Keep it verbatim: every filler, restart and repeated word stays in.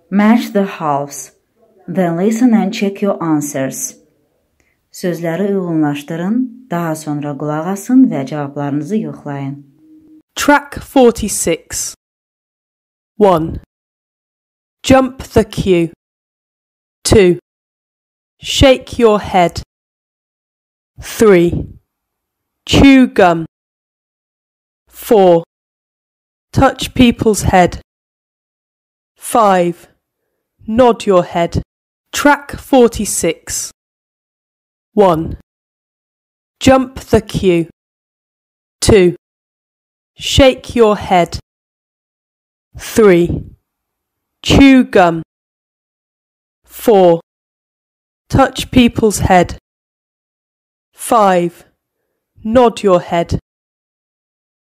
Match the halves. Then listen and check your answers. Sözləri uyğunlaşdırın, daha sonra qulaq asın və cavablarınızı yoxlayın. Track forty-six. one. Jump the queue. two. Shake your head. three. Chew gum. four. Touch people's head. five. Nod your head. Track forty-six. one. Jump the queue. two. Shake your head. three. Chew gum. four. Touch people's head. five. Nod your head.